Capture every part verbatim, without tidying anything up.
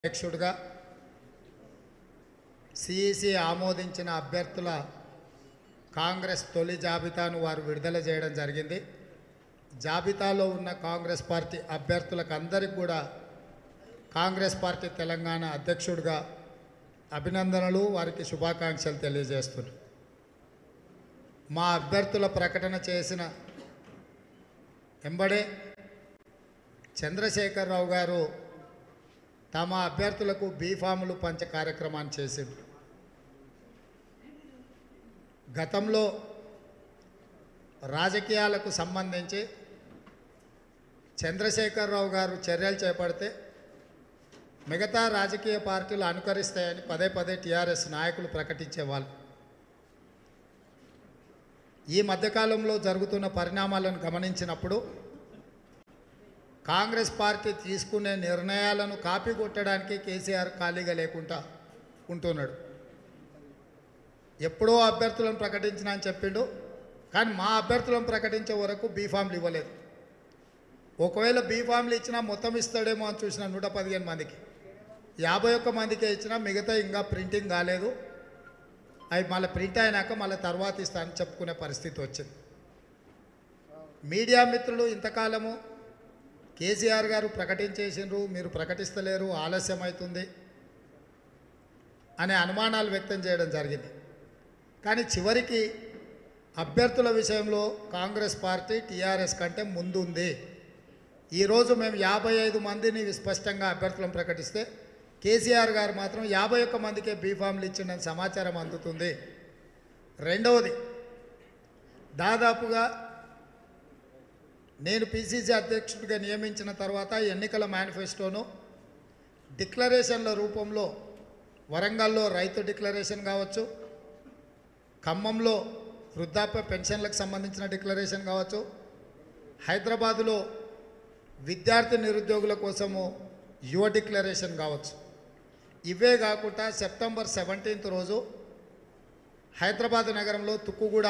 అధ్యక్షుడిగా సిఈసి ఆమోదించిన అభ్యర్థుల కాంగ్రెస్ తొలి జాబితాను వారు విడుదల చేయడం జరిగింది. జాబితాలో ఉన్న కాంగ్రెస్ పార్టీ అభ్యర్థులకు అందరికీ కూడా కాంగ్రెస్ పార్టీ తెలంగాణ అధ్యక్షుడిగా అభినందనలు, వారికి శుభాకాంక్షలు తెలియజేస్తున్నాను. మా అభ్యర్థుల ప్రకటన చేసిన ఎంబడే చంద్రశేఖరరావు గారు తమ అభ్యర్థులకు బీఫాములు పంచ కార్యక్రమాన్ని చేసింది. గతంలో రాజకీయాలకు సంబంధించి చంద్రశేఖరరావు గారు చర్యలు చేపడితే మిగతా రాజకీయ పార్టీలు అనుకరిస్తాయని పదే పదే టీఆర్ఎస్ నాయకులు ప్రకటించేవాళ్ళు. ఈ మధ్యకాలంలో జరుగుతున్న పరిణామాలను గమనించినప్పుడు కాంగ్రెస్ పార్టీ తీసుకునే నిర్ణయాలను కాపీ కొట్టడానికి కేసీఆర్ ఖాళీగా లేకుండా ఉంటున్నాడు. ఎప్పుడో అభ్యర్థులను ప్రకటించిన అని చెప్పిండు, కానీ మా అభ్యర్థులను ప్రకటించే వరకు బీఫామ్లు ఇవ్వలేదు. ఒకవేళ బీఫామ్లు ఇచ్చినా మొత్తం ఇస్తాడేమో అని చూసిన నూట పదిహేను మందికి యాభై ఒక్క మందికే ఇచ్చినా మిగతా ఇంకా ప్రింటింగ్ కాలేదు, అవి మళ్ళీ ప్రింట్ అయినాక మళ్ళీ తర్వాత ఇస్తానని చెప్పుకునే పరిస్థితి వచ్చింది. మీడియా మిత్రులు ఇంతకాలము కేసీఆర్ గారు ప్రకటించేసిండ్రు, మీరు ప్రకటిస్తలేరు, ఆలస్యం అవుతుంది అనే అనుమానాలు వ్యక్తం చేయడం జరిగింది. కానీ చివరికి అభ్యర్థుల విషయంలో కాంగ్రెస్ పార్టీ టీఆర్ఎస్ కంటే ముందు ఉంది. ఈరోజు మేము యాభై ఐదు మందిని స్పష్టంగా అభ్యర్థులను ప్రకటిస్తే కేసీఆర్ గారు మాత్రం యాభై ఒక్క మందికే బీఫామ్లు ఇచ్చిందని సమాచారం అందుతుంది. రెండవది, దాదాపుగా నేను పిసిసి అధ్యక్షుడిగా నియమించిన తర్వాత ఎన్నికల మేనిఫెస్టోను డిక్లరేషన్ల రూపంలో వరంగల్లో రైతు డిక్లరేషన్ కావచ్చు, ఖమ్మంలో వృద్ధాప్య పెన్షన్లకు సంబంధించిన డిక్లరేషన్ కావచ్చు, హైదరాబాదులో విద్యార్థి నిరుద్యోగుల కోసము యువ డిక్లరేషన్ కావచ్చు, ఇవే కాకుండా సెప్టెంబర్ సెవెంటీన్త్ రోజు హైదరాబాద్ నగరంలో తుక్కుగూడ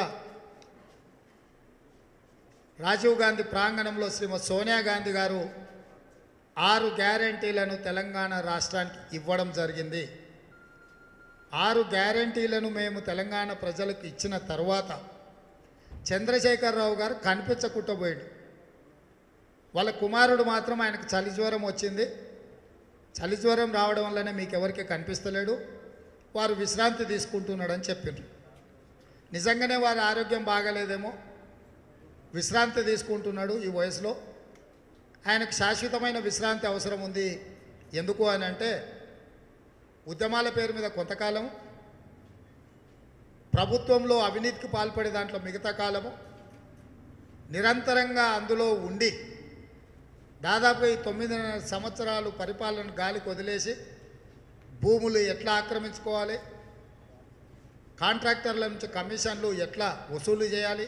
రాజీవ్ గాంధీ ప్రాంగణంలో శ్రీమతి సోనియా గాంధీ గారు ఆరు గ్యారంటీలను తెలంగాణ రాష్ట్రానికి ఇవ్వడం జరిగింది. ఆరు గ్యారంటీలను మేము తెలంగాణ ప్రజలకు ఇచ్చిన తర్వాత చంద్రశేఖరరావు గారు కనిపించకుంటపోయాడు. వాళ్ళ కుమారుడు మాత్రం ఆయనకు చలి జ్వరం వచ్చింది, చలి జ్వరం రావడం వల్లనే మీకు ఎవరికి కనిపిస్తలేడు, వారు విశ్రాంతి తీసుకుంటున్నాడని చెప్పిండ్రు. నిజంగానే వారి ఆరోగ్యం బాగలేదేమో, విశ్రాంతి తీసుకుంటున్నాడు. ఈ వయసులో ఆయనకు శాశ్వతమైన విశ్రాంతి అవసరం ఉంది. ఎందుకు అని అంటే ఉద్యమాల పేరు మీద కొంతకాలం, ప్రభుత్వంలో అవినీతికి పాల్పడే దాంట్లో మిగతా కాలము, నిరంతరంగా అందులో ఉండి దాదాపు ఈ తొమ్మిదిన్నర సంవత్సరాలు పరిపాలన గాలికి వదిలేసి భూములు ఎట్లా ఆక్రమించుకోవాలి, కాంట్రాక్టర్ల నుంచి కమిషన్లు ఎట్లా వసూలు చేయాలి,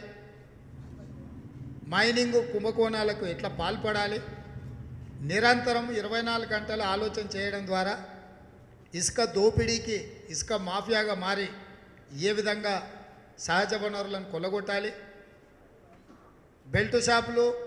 మైనింగ్ కుంభకోణాలకు ఎట్లా పాల్పడాలి, నిరంతరం ఇరవై నాలుగు గంటలు ఆలోచన చేయడం ద్వారా ఇసుక దోపిడీకి, ఇసుక మాఫియాగా మారి ఏ విధంగా సహజ వనరులను కొల్లగొట్టాలి, బెల్ట్ షాపులు